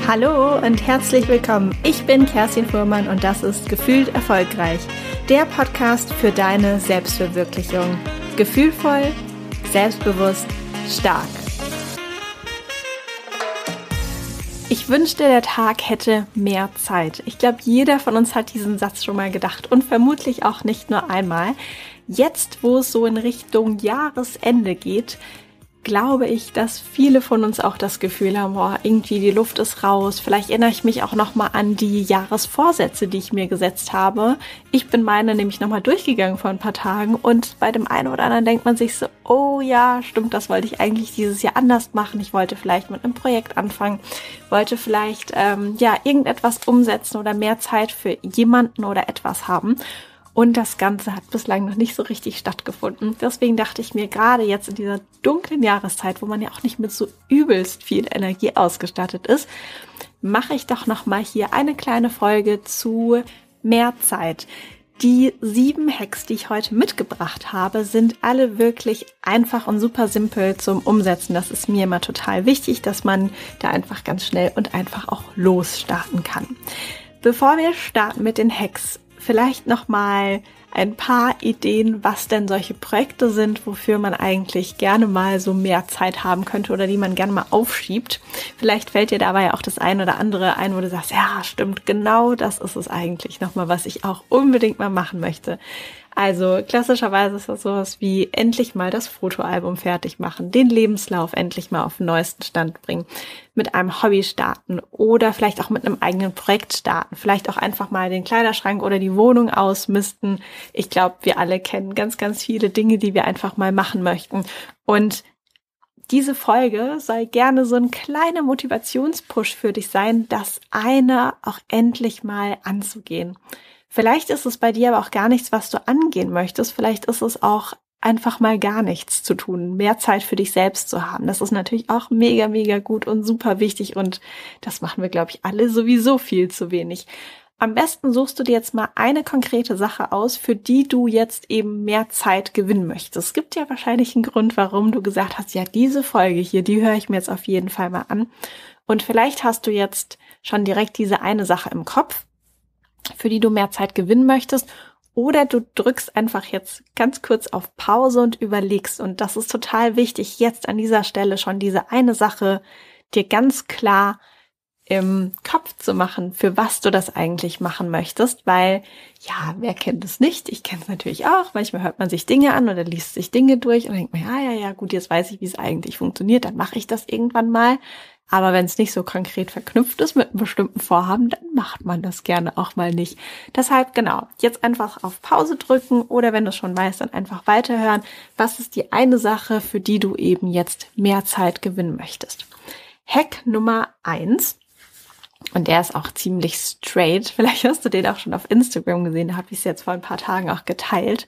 Hallo und herzlich willkommen. Ich bin Kerstin Fuhrmann und das ist Gefühlt Erfolgreich, der Podcast für deine Selbstverwirklichung. Gefühlvoll, selbstbewusst, stark. Ich wünschte, der Tag hätte mehr Zeit. Ich glaube, jeder von uns hat diesen Satz schon mal gedacht und vermutlich auch nicht nur einmal. Jetzt, wo es so in Richtung Jahresende geht, glaube ich, dass viele von uns auch das Gefühl haben, boah, irgendwie die Luft ist raus. Vielleicht erinnere ich mich auch nochmal an die Jahresvorsätze, die ich mir gesetzt habe. Ich bin meine nämlich nochmal durchgegangen vor ein paar Tagen und bei dem einen oder anderen denkt man sich so, oh ja, stimmt, das wollte ich eigentlich dieses Jahr anders machen. Ich wollte vielleicht mit einem Projekt anfangen, wollte vielleicht irgendetwas umsetzen oder mehr Zeit für jemanden oder etwas haben. Und das Ganze hat bislang noch nicht so richtig stattgefunden. Deswegen dachte ich mir, gerade jetzt in dieser dunklen Jahreszeit, wo man ja auch nicht mit so übelst viel Energie ausgestattet ist, mache ich doch nochmal hier eine kleine Folge zu mehr Zeit. Die 7 Hacks, die ich heute mitgebracht habe, sind alle wirklich einfach und super simpel zum Umsetzen. Das ist mir immer total wichtig, dass man da einfach ganz schnell und einfach auch losstarten kann. Bevor wir starten mit den Hacks, vielleicht nochmal ein paar Ideen, was denn solche Projekte sind, wofür man eigentlich gerne mal so mehr Zeit haben könnte oder die man gerne mal aufschiebt. Vielleicht fällt dir dabei auch das ein oder andere ein, wo du sagst, ja, stimmt, genau das ist es eigentlich nochmal, was ich auch unbedingt mal machen möchte. Also klassischerweise ist das sowas wie endlich mal das Fotoalbum fertig machen, den Lebenslauf endlich mal auf den neuesten Stand bringen, mit einem Hobby starten oder vielleicht auch mit einem eigenen Projekt starten, vielleicht auch einfach mal den Kleiderschrank oder die Wohnung ausmisten. Ich glaube, wir alle kennen ganz, ganz viele Dinge, die wir einfach mal machen möchten. Und diese Folge soll gerne so ein kleiner Motivationspush für dich sein, das eine auch endlich mal anzugehen. Vielleicht ist es bei dir aber auch gar nichts, was du angehen möchtest. Vielleicht ist es auch einfach mal gar nichts zu tun, mehr Zeit für dich selbst zu haben. Das ist natürlich auch mega, mega gut und super wichtig und das machen wir, glaube ich, alle sowieso viel zu wenig. Am besten suchst du dir jetzt mal eine konkrete Sache aus, für die du jetzt eben mehr Zeit gewinnen möchtest. Es gibt ja wahrscheinlich einen Grund, warum du gesagt hast, ja, diese Folge hier, die höre ich mir jetzt auf jeden Fall mal an. Und vielleicht hast du jetzt schon direkt diese eine Sache im Kopf, für die du mehr Zeit gewinnen möchtest, oder du drückst einfach jetzt ganz kurz auf Pause und überlegst. Und das ist total wichtig, jetzt an dieser Stelle schon diese eine Sache dir ganz klar im Kopf zu machen, für was du das eigentlich machen möchtest, weil, ja, wer kennt es nicht? Ich kenne es natürlich auch. Manchmal hört man sich Dinge an oder liest sich Dinge durch und denkt man, ja, gut, jetzt weiß ich, wie es eigentlich funktioniert, dann mache ich das irgendwann mal. Aber wenn es nicht so konkret verknüpft ist mit einem bestimmten Vorhaben, dann macht man das gerne auch mal nicht. Deshalb, genau, jetzt einfach auf Pause drücken oder wenn du es schon weißt, dann einfach weiterhören. Was ist die eine Sache, für die du eben jetzt mehr Zeit gewinnen möchtest? Hack Nummer 1, und der ist auch ziemlich straight, vielleicht hast du den auch schon auf Instagram gesehen, da habe ich es jetzt vor ein paar Tagen auch geteilt.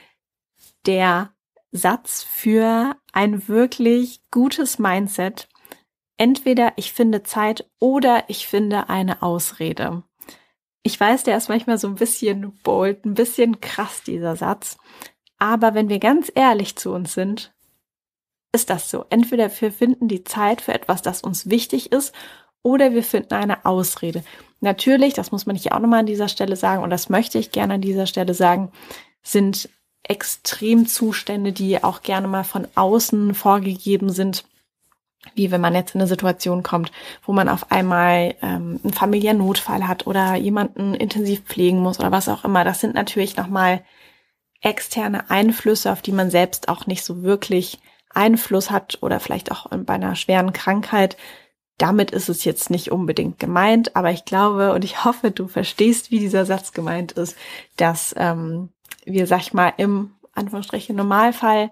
Der Satz für ein wirklich gutes Mindset: Entweder ich finde Zeit oder ich finde eine Ausrede. Ich weiß, der ist manchmal so ein bisschen bold, ein bisschen krass, dieser Satz. Aber wenn wir ganz ehrlich zu uns sind, ist das so. Entweder wir finden die Zeit für etwas, das uns wichtig ist, oder wir finden eine Ausrede. Natürlich, das muss man hier auch nochmal an dieser Stelle sagen, und das möchte ich gerne an dieser Stelle sagen, sind Extremzustände, die auch gerne mal von außen vorgegeben sind, wie wenn man jetzt in eine Situation kommt, wo man auf einmal einen familiären Notfall hat oder jemanden intensiv pflegen muss oder was auch immer. Das sind natürlich nochmal externe Einflüsse, auf die man selbst auch nicht so wirklich Einfluss hat oder vielleicht auch bei einer schweren Krankheit. Damit ist es jetzt nicht unbedingt gemeint, aber ich glaube und ich hoffe, du verstehst, wie dieser Satz gemeint ist, dass wir, sag ich mal, im Anführungsstrichen Normalfall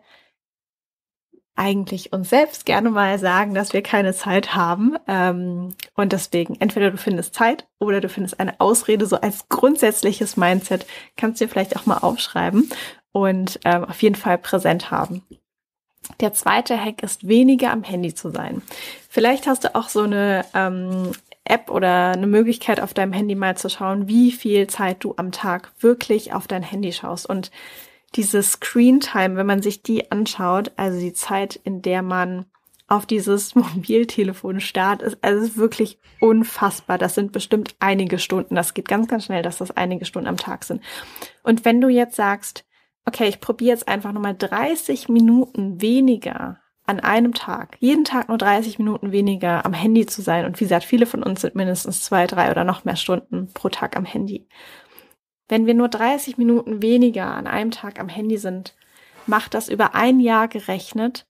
eigentlich uns selbst gerne mal sagen, dass wir keine Zeit haben. Und deswegen, entweder du findest Zeit oder du findest eine Ausrede, so als grundsätzliches Mindset, kannst du dir vielleicht auch mal aufschreiben und auf jeden Fall präsent haben. Der zweite Hack ist, weniger am Handy zu sein. Vielleicht hast du auch so eine App oder eine Möglichkeit auf deinem Handy mal zu schauen, wie viel Zeit du am Tag wirklich auf dein Handy schaust. Und diese Screen Time, wenn man sich die anschaut, also die Zeit, in der man auf dieses Mobiltelefon starrt, ist also wirklich unfassbar. Das sind bestimmt einige Stunden. Das geht ganz, ganz schnell, dass das einige Stunden am Tag sind. Und wenn du jetzt sagst, okay, ich probiere jetzt einfach nochmal 30 Minuten weniger an einem Tag, jeden Tag nur 30 Minuten weniger am Handy zu sein. Und wie gesagt, viele von uns sind mindestens 2, 3 oder noch mehr Stunden pro Tag am Handy. Wenn wir nur 30 Minuten weniger an einem Tag am Handy sind, macht das über ein Jahr gerechnet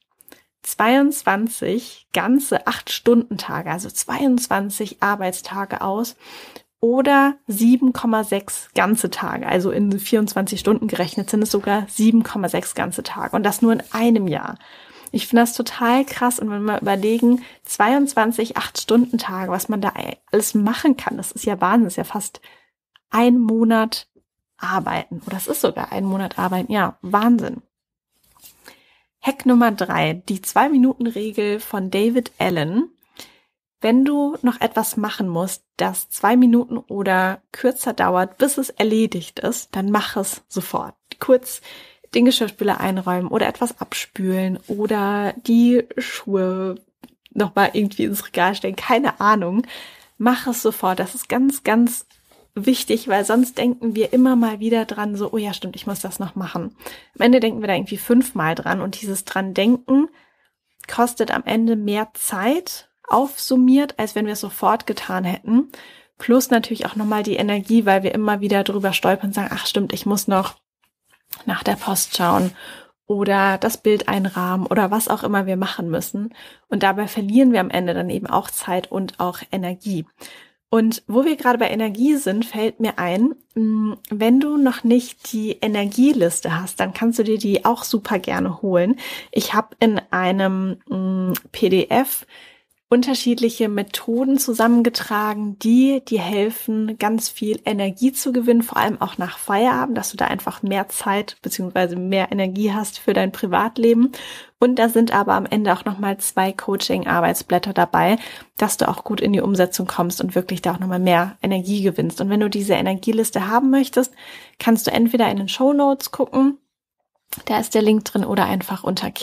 22 ganze 8-Stunden-Tage, also 22 Arbeitstage aus oder 7,6 ganze Tage. Also in 24 Stunden gerechnet sind es sogar 7,6 ganze Tage und das nur in einem Jahr. Ich finde das total krass und wenn wir mal überlegen, 22 8-Stunden-Tage, was man da alles machen kann, das ist ja Wahnsinn, das ist ja fast ein Monat arbeiten oder es ist sogar ein Monat arbeiten, ja, Wahnsinn. Hack Nummer 3, die 2-Minuten-Regel von David Allen. Wenn du noch etwas machen musst, das 2 Minuten oder kürzer dauert, bis es erledigt ist, dann mach es sofort. Kurz den Geschirrspüler einräumen oder etwas abspülen oder die Schuhe nochmal irgendwie ins Regal stellen, keine Ahnung. Mach es sofort. Das ist ganz, ganz wichtig, weil sonst denken wir immer mal wieder dran, so, oh ja, stimmt, ich muss das noch machen. Am Ende denken wir da irgendwie 5-mal dran und dieses dran denken kostet am Ende mehr Zeit aufsummiert, als wenn wir es sofort getan hätten. Plus natürlich auch nochmal die Energie, weil wir immer wieder drüber stolpern und sagen, ach stimmt, ich muss noch nach der Post schauen oder das Bild einrahmen oder was auch immer wir machen müssen. Und dabei verlieren wir am Ende dann eben auch Zeit und auch Energie. Und wo wir gerade bei Energie sind, fällt mir ein, wenn du noch nicht die Energieliste hast, dann kannst du dir die auch super gerne holen. Ich habe in einem PDF unterschiedliche Methoden zusammengetragen, die dir helfen, ganz viel Energie zu gewinnen, vor allem auch nach Feierabend, dass du da einfach mehr Zeit bzw. mehr Energie hast für dein Privatleben. Und da sind aber am Ende auch nochmal 2 Coaching-Arbeitsblätter dabei, dass du auch gut in die Umsetzung kommst und wirklich da auch nochmal mehr Energie gewinnst. Und wenn du diese Energieliste haben möchtest, kannst du entweder in den Shownotes gucken, da ist der Link drin, oder einfach unter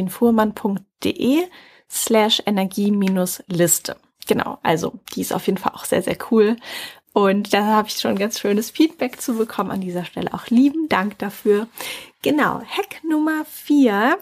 kerstinfuhrmann.de/Energie-Liste. Genau, also die ist auf jeden Fall auch sehr, sehr cool. Und da habe ich schon ganz schönes Feedback zu bekommen. An dieser Stelle auch lieben Dank dafür. Genau, Hack Nummer 4.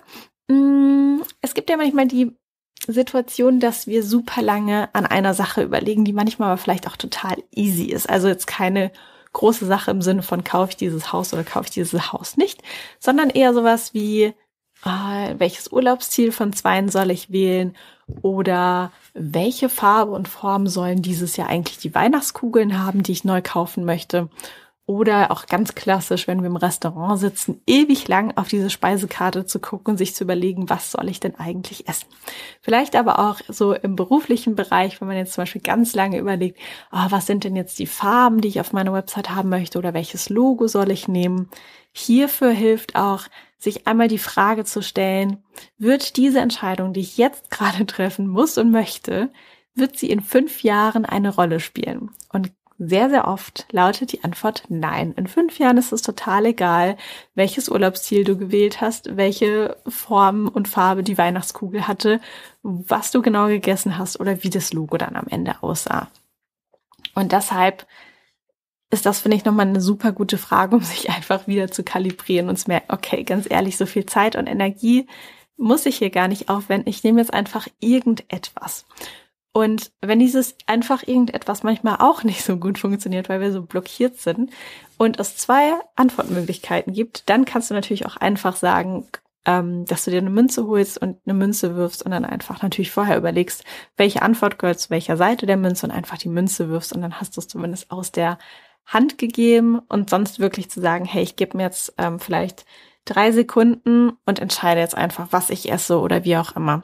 Es gibt ja manchmal die Situation, dass wir super lange an einer Sache überlegen, die manchmal aber vielleicht auch total easy ist. Also jetzt keine große Sache im Sinne von, kaufe ich dieses Haus oder kaufe ich dieses Haus nicht, sondern eher sowas wie, welches Urlaubsziel von 2 soll ich wählen oder welche Farbe und Form sollen dieses Jahr eigentlich die Weihnachtskugeln haben, die ich neu kaufen möchte. Oder auch ganz klassisch, wenn wir im Restaurant sitzen, ewig lang auf diese Speisekarte zu gucken und sich zu überlegen, was soll ich denn eigentlich essen. Vielleicht aber auch so im beruflichen Bereich, wenn man jetzt zum Beispiel ganz lange überlegt, was sind denn jetzt die Farben, die ich auf meiner Website haben möchte oder welches Logo soll ich nehmen. Hierfür hilft auch, sich einmal die Frage zu stellen, wird diese Entscheidung, die ich jetzt gerade treffen muss und möchte, wird sie in 5 Jahren eine Rolle spielen? Und sehr, sehr oft lautet die Antwort nein. In 5 Jahren ist es total egal, welches Urlaubsziel du gewählt hast, welche Form und Farbe die Weihnachtskugel hatte, was du genau gegessen hast oder wie das Logo dann am Ende aussah. Und deshalb ist das, finde ich, nochmal eine super gute Frage, um sich einfach wieder zu kalibrieren und zu merken, okay, ganz ehrlich, so viel Zeit und Energie muss ich hier gar nicht aufwenden. Ich nehme jetzt einfach irgendetwas. Und wenn dieses einfach irgendetwas manchmal auch nicht so gut funktioniert, weil wir so blockiert sind und es 2 Antwortmöglichkeiten gibt, dann kannst du natürlich auch einfach sagen, dass du dir eine Münze holst und eine Münze wirfst und dann einfach natürlich vorher überlegst, welche Antwort gehört zu welcher Seite der Münze und einfach die Münze wirfst und dann hast du es zumindest aus der Hand gegeben und sonst wirklich zu sagen, hey, ich gebe mir jetzt vielleicht 3 Sekunden und entscheide jetzt einfach, was ich esse oder wie auch immer.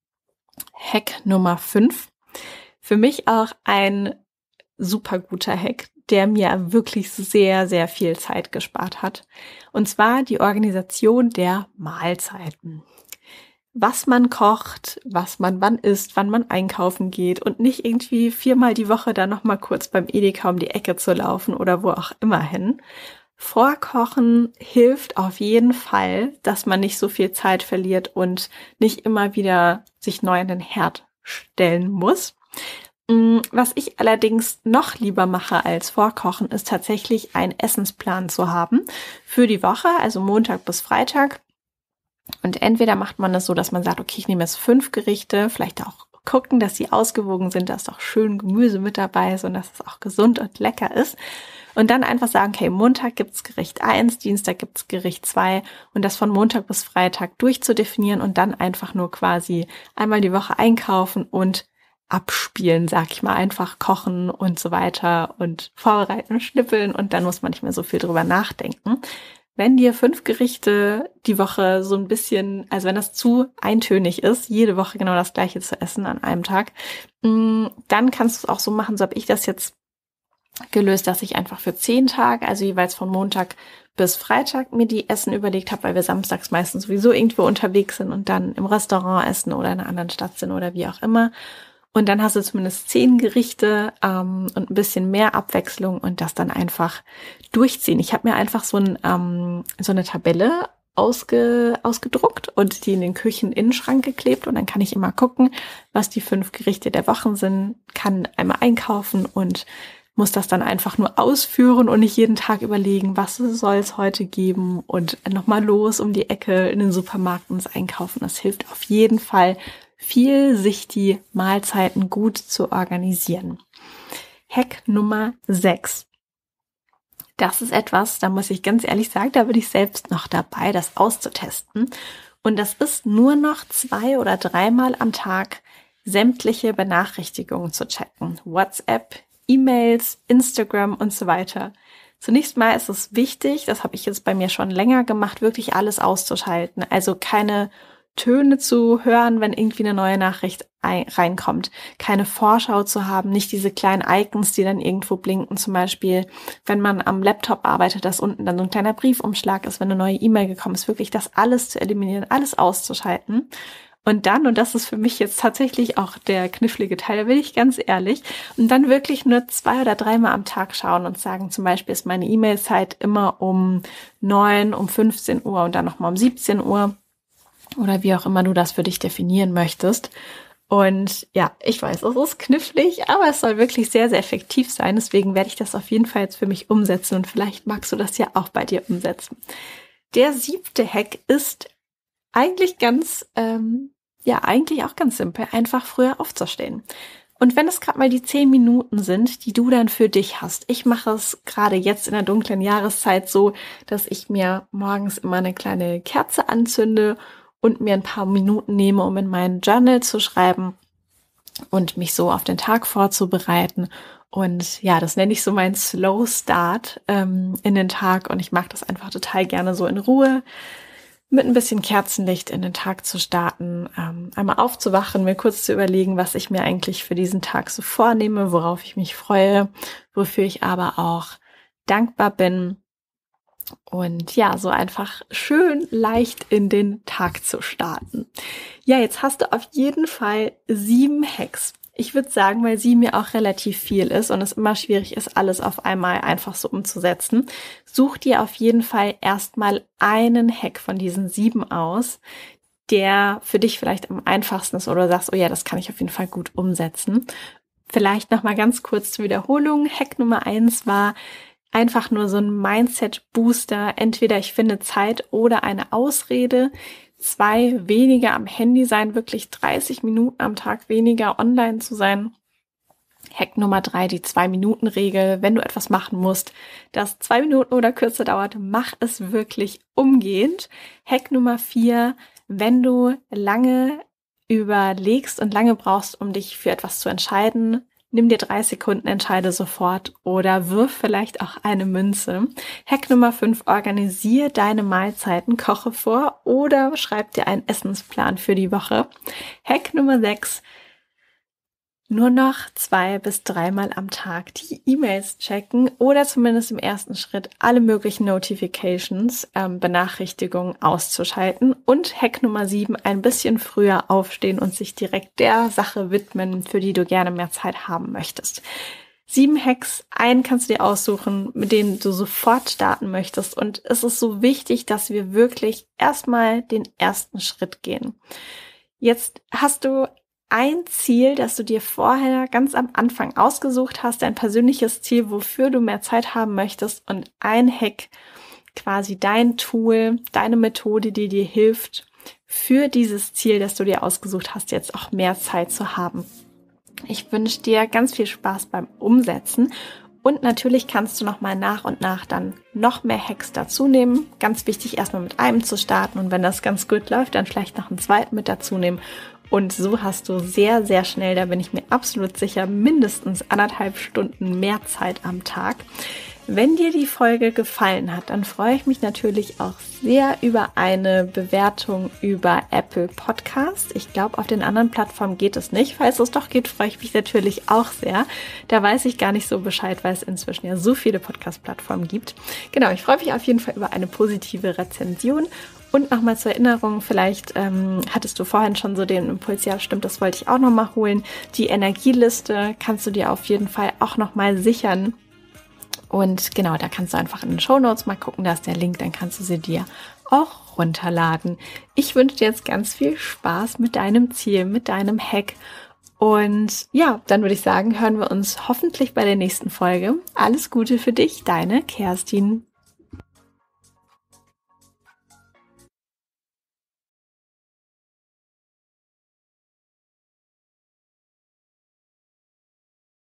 Hack Nummer 5. Für mich auch ein super guter Hack, der mir wirklich sehr, sehr viel Zeit gespart hat. Und zwar die Organisation der Mahlzeiten. Was man kocht, was man wann isst, wann man einkaufen geht und nicht irgendwie 4-mal die Woche da nochmal kurz beim Edeka um die Ecke zu laufen oder wo auch immer hin. Vorkochen hilft auf jeden Fall, dass man nicht so viel Zeit verliert und nicht immer wieder sich neu an den Herd stellen muss. Was ich allerdings noch lieber mache als Vorkochen, ist tatsächlich einen Essensplan zu haben für die Woche, also Montag bis Freitag. Und entweder macht man das so, dass man sagt, okay, ich nehme jetzt 5 Gerichte, vielleicht auch gucken, dass sie ausgewogen sind, dass auch schön Gemüse mit dabei ist und dass es auch gesund und lecker ist. Und dann einfach sagen, okay, Montag gibt's Gericht 1, Dienstag gibt's Gericht 2 und das von Montag bis Freitag durchzudefinieren und dann einfach nur quasi einmal die Woche einkaufen und abspielen, sag ich mal, einfach kochen und so weiter und vorbereiten, schnippeln und dann muss man nicht mehr so viel drüber nachdenken. Wenn dir 5 Gerichte die Woche so ein bisschen, also wenn das zu eintönig ist, jede Woche genau das Gleiche zu essen an einem Tag, dann kannst du es auch so machen, so habe ich das jetzt gelöst, dass ich einfach für 10 Tage, also jeweils von Montag bis Freitag mir die Essen überlegt habe, weil wir samstags meistens sowieso irgendwo unterwegs sind und dann im Restaurant essen oder in einer anderen Stadt sind oder wie auch immer. Und dann hast du zumindest 10 Gerichte und ein bisschen mehr Abwechslung und das dann einfach durchziehen. Ich habe mir einfach so eine Tabelle ausgedruckt und die in den Kücheninnenschrank geklebt und dann kann ich immer gucken, was die 5 Gerichte der Wochen sind, kann einmal einkaufen und muss das dann einfach nur ausführen und nicht jeden Tag überlegen, was soll es heute geben und nochmal los um die Ecke in den Supermarkt und das Einkaufen. Das hilft auf jeden Fall viel, sich die Mahlzeiten gut zu organisieren. Hack Nummer 6. Das ist etwas, da muss ich ganz ehrlich sagen, da bin ich selbst noch dabei, das auszutesten. Und das ist nur noch 2 oder 3 Mal am Tag sämtliche Benachrichtigungen zu checken. WhatsApp, E-Mails, Instagram und so weiter. Zunächst mal ist es wichtig, das habe ich jetzt bei mir schon länger gemacht, wirklich alles auszuschalten. Also keine Töne zu hören, wenn irgendwie eine neue Nachricht reinkommt. Keine Vorschau zu haben, nicht diese kleinen Icons, die dann irgendwo blinken. Zum Beispiel, wenn man am Laptop arbeitet, dass unten dann so ein kleiner Briefumschlag ist, wenn eine neue E-Mail gekommen ist. Wirklich das alles zu eliminieren, alles auszuschalten. Und dann, und das ist für mich jetzt tatsächlich auch der knifflige Teil, da bin ich ganz ehrlich, und dann wirklich nur 2 oder 3 Mal am Tag schauen und sagen, zum Beispiel ist meine E-Mail-Zeit immer um 9, um 15 Uhr und dann nochmal um 17 Uhr. Oder wie auch immer du das für dich definieren möchtest. Und ja, ich weiß, es ist knifflig, aber es soll wirklich sehr, sehr effektiv sein. Deswegen werde ich das auf jeden Fall jetzt für mich umsetzen und vielleicht magst du das ja auch bei dir umsetzen. Der 7. Hack ist eigentlich eigentlich auch ganz simpel, einfach früher aufzustehen. Und wenn es gerade mal die 10 Minuten sind, die du dann für dich hast. Ich mache es gerade jetzt in der dunklen Jahreszeit so, dass ich mir morgens immer eine kleine Kerze anzünde und mir ein paar Minuten nehme, um in meinen Journal zu schreiben und mich so auf den Tag vorzubereiten. Und ja, das nenne ich so meinen Slow Start in den Tag. Und ich mag das einfach total gerne so in Ruhe mit ein bisschen Kerzenlicht in den Tag zu starten, einmal aufzuwachen, mir kurz zu überlegen, was ich mir eigentlich für diesen Tag so vornehme, worauf ich mich freue, wofür ich aber auch dankbar bin. Und ja, so einfach schön leicht in den Tag zu starten. Ja, jetzt hast du auf jeden Fall 7 Hacks. Ich würde sagen, weil 7 ja auch relativ viel ist und es immer schwierig ist, alles auf einmal einfach so umzusetzen, such dir auf jeden Fall erstmal einen Hack von diesen 7 aus, der für dich vielleicht am einfachsten ist oder sagst, oh ja, das kann ich auf jeden Fall gut umsetzen. Vielleicht nochmal ganz kurz zur Wiederholung. Hack Nummer 1 war einfach nur so ein Mindset-Booster. Entweder ich finde Zeit oder eine Ausrede. 2, weniger am Handy sein, wirklich 30 Minuten am Tag weniger online zu sein. Hack Nummer 3, die 2-Minuten-Regel. Wenn du etwas machen musst, das 2 Minuten oder kürzer dauert, mach es wirklich umgehend. Hack Nummer 4, wenn du lange überlegst und lange brauchst, um dich für etwas zu entscheiden, nimm dir 3 Sekunden, entscheide sofort oder wirf vielleicht auch eine Münze. Hack Nummer 5, organisier deine Mahlzeiten, koche vor oder schreib dir einen Essensplan für die Woche. Hack Nummer 6, nur noch 2 bis 3 Mal am Tag die E-Mails checken oder zumindest im ersten Schritt alle möglichen Notifications, Benachrichtigungen auszuschalten. Und Hack Nummer 7, ein bisschen früher aufstehen und sich direkt der Sache widmen, für die du gerne mehr Zeit haben möchtest. 7 Hacks, einen kannst du dir aussuchen, mit denen du sofort starten möchtest. Und es ist so wichtig, dass wir wirklich erstmal den ersten Schritt gehen. Jetzt hast du ein Ziel, das du dir vorher ganz am Anfang ausgesucht hast, dein persönliches Ziel, wofür du mehr Zeit haben möchtest, und ein Hack, quasi dein Tool, deine Methode, die dir hilft, für dieses Ziel, das du dir ausgesucht hast, jetzt auch mehr Zeit zu haben. Ich wünsche dir ganz viel Spaß beim Umsetzen und natürlich kannst du nochmal nach und nach dann noch mehr Hacks dazu nehmen. Ganz wichtig, erstmal mit einem zu starten und wenn das ganz gut läuft, dann vielleicht noch einen zweiten mit dazu nehmen. Und so hast du sehr, sehr schnell, da bin ich mir absolut sicher, mindestens 1,5 Stunden mehr Zeit am Tag. Wenn dir die Folge gefallen hat, dann freue ich mich natürlich auch sehr über eine Bewertung über Apple Podcast. Ich glaube, auf den anderen Plattformen geht es nicht. Falls es doch geht, freue ich mich natürlich auch sehr. Da weiß ich gar nicht so Bescheid, weil es inzwischen ja so viele Podcast-Plattformen gibt. Genau, ich freue mich auf jeden Fall über eine positive Rezension. Und nochmal zur Erinnerung, vielleicht hattest du vorhin schon so den Impuls, ja stimmt, das wollte ich auch nochmal holen. Die Energieliste kannst du dir auf jeden Fall auch nochmal sichern. Und genau, da kannst du einfach in den Shownotes mal gucken, da ist der Link, dann kannst du sie dir auch runterladen. Ich wünsche dir jetzt ganz viel Spaß mit deinem Ziel, mit deinem Hack. Und ja, dann würde ich sagen, hören wir uns hoffentlich bei der nächsten Folge. Alles Gute für dich, deine Kerstin.